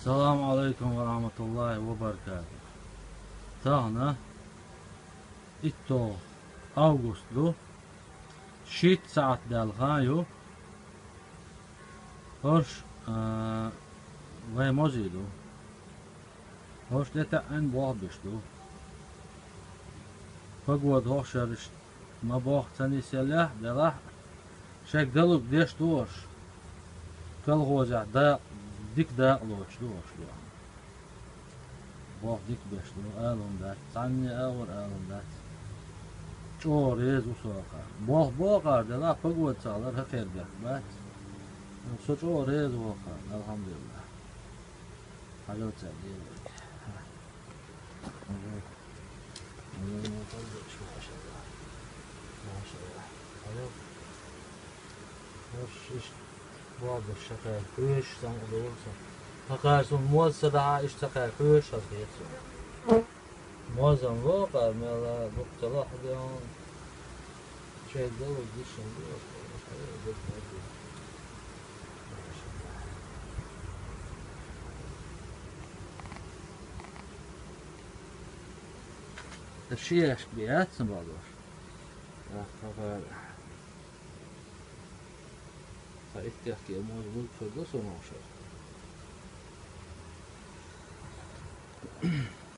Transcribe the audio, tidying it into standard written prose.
السلام عليكم ورحمة الله وبركاته. تانا إتو أغسطس شيت ساعت دالغايو هرش وموزيدو هرش دتا أن بوابشتو فقود هوشرش ما بوخ تاني سلاح دلاح شاك دلوك ديش دوش كل غوزع دا ديك دا لوش دوش بوخ ديك بيشتو آلون دات تاني آور آلون دات شو ريز وسوقا بوخ بوقا دلا فقود سالر هخير بيخ بات شو ريز ووقا الحمد لله حاجة تسألين ما شاء الله هرش بعض الشقاء كويش سان أدورسا هقارسون موز صدعا اشتقاء كويش هزيتسون موزن واقع مالا بقتلاح ديون شايد دلو ديشن ديوش الشيء بيات سنبادور هقار فإتيحكي موز ملك فردوس وموشر